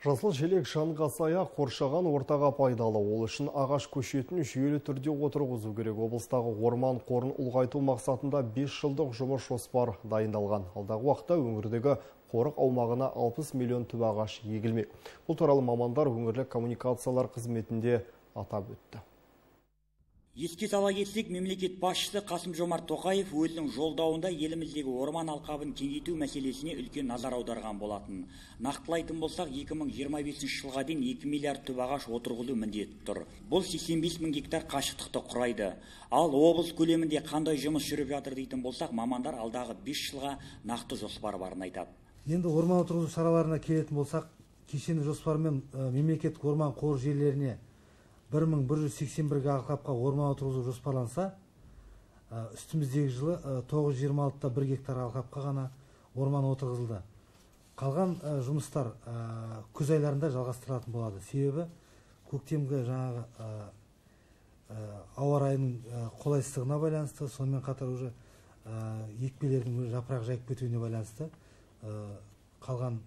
Жасыл желек жанға сая қоршаған ортаға пайдалы. Ол үшін ағаш көшетін жүйелі түрде отырғызу керек. Облыстағы орман қорын ұлғайту мақсатында 5 жылдық жұмыс жоспар дайындалған. Алдағы уақытта өңірдегі қорық аумағына 60 миллион түп ағаш егілмек. Бұл туралы мамандар өңірлік коммуникациялар қызметінде атап өтті. Еске сала кетсек, мемлекет басшысы Қасым-Жомарт Тоқаев өзінің жолдауында еліміздегі орман алқабын кеңейту мәселесіне үлкен назар аударған болатын. Нақтылайтын болсақ, 2025 жылға дейін 2 миллиард түп ағаш отырғызу міндеті тұр. Бұл 85 мың гектар қашықтықты құрайды. Ал облыс көлемінде қандай жұмыс жүріп жатыр дейтін болсақ, мамандар алдағы 5 жылға нақты жоспар барын айтады. Енді орман отырғызу шараларына келетін болсақ, кешенді жоспармен мемлекеттік орман қор жерлеріне 1181 алқапқа орман отырғызу жоспарланса, үстіміздегі жылы 926-та 1 гектар алқапқа ғана орман отырғызылды. Қалған жұмыстар күз айларында жалғастырылатын болады. Себебі көктемгі жаңағы ауа райының қолайсыздығына байланысты, сонымен қатар уже екпелердің жапырақ жайып кетуіне байланысты қалған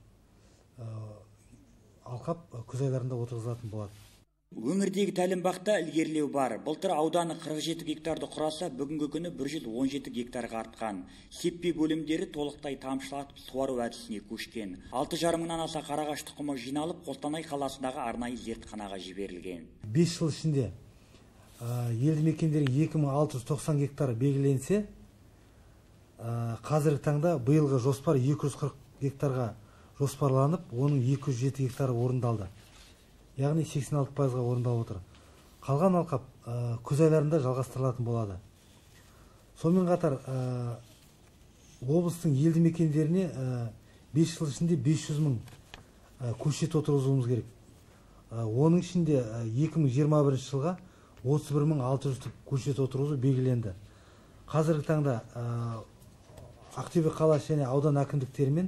алқап күз айларында отырғызылатын болады. Өңірдегі тәлімбақта ілгерілеу бар. Былтыр ауданы 47 гектарды құраса, бүгінгі күні 117 гектарға артқан. Сеппе бөлімдері толықтай тамшылатып суару әдісіне көшкен. 6,5 мыңнан аса қарағаш тұқымы жиналып, Қостанай қаласындағы арнайы зертханаға жіберілген. 5 жыл ішінде елді мекендерге 2690 гектар белгіленсе, қазіргі таңда биылғы жоспар 240 гектарға жоспарланып, оның 207 гектары орындалды. Яғни 86%-ға орындалып отыр. Қалған алқап күз айларында жалғастырылатын болады. Сонымен қатар облыстың елді мекендеріне 5 жыл ішінде 500 мың көшет отырғызуымыз керек. Оның ішінде 2021 жылға 31.600 көшет отырғызу белгіленді. Қазіргі таңда Ақтөбе қаласы және аудан әкімдіктерімен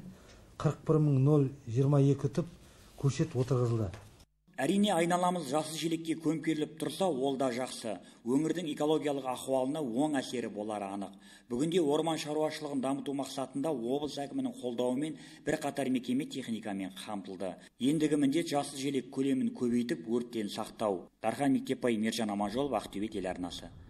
41.022 түп көшет отырғызылды. Әрине, айналамыз жасыл желекке көмкеріліп тұрса, ол да жақсы. Өңірдің экологиялық ахуалына оң әсері болары анық. Бүгінде орман шаруашылығын дамыту мақсатында облыс әкімінің қолдауымен бірқатар мекеме техникамен қамтылды. Ендігі міндет жасыл желек көлемін көбейтіп, өрттен сақтау. Дархан Мектепбай, Мержан Аманжолов, Ақтөбе телеарнасы.